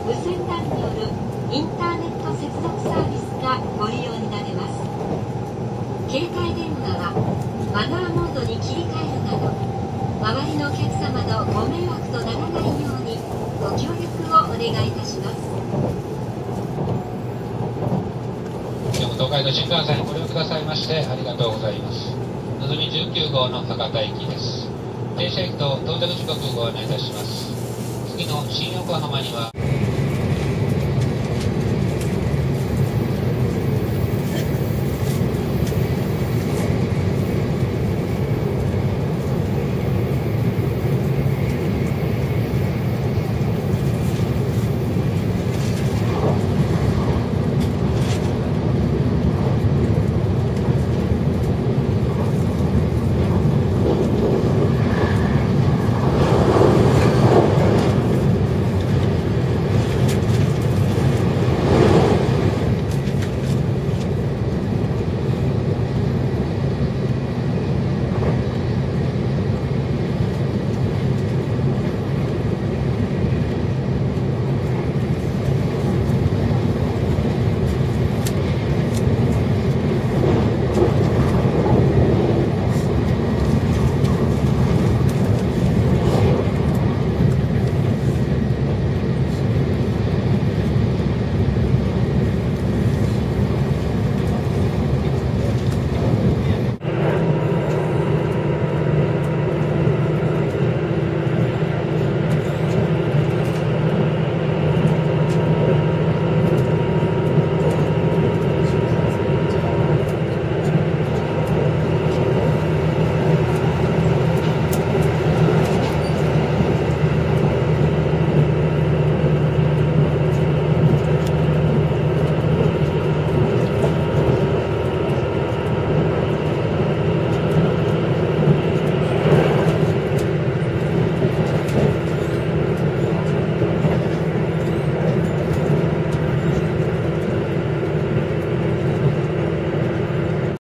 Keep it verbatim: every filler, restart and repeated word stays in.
無線 ラン によるインターネット接続サービスがご利用になれます。携帯電話はマナーモードに切り替えるなど、周りのお客様のご迷惑とならないようにご協力をお願いいたします。 今日も東海道新幹線ご利用くださいましてありがとうございます。のぞみじゅうきゅう号の博多行きです。停車駅と到着時刻をご案内いたします。次の新横浜には